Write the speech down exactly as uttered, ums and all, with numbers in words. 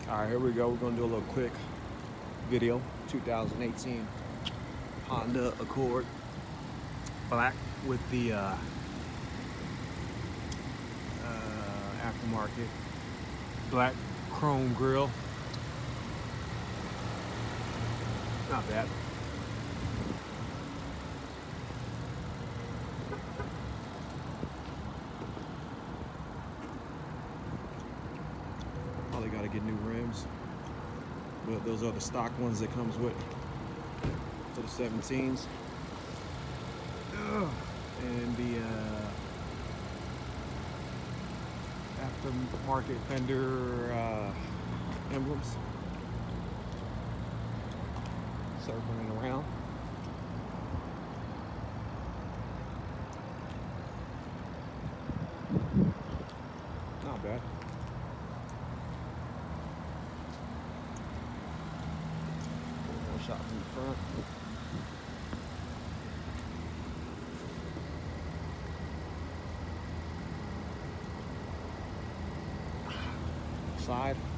All right, here we go. We're gonna do a little quick video. two thousand eighteen Honda Accord, black with the uh, uh, aftermarket black chrome grille. Not bad. Probably got to get new rims, but those are the stock ones that comes with to the seventeens. Ugh. And the uh, aftermarket fender uh, emblems circling around. Not bad. One shot from the front. Side.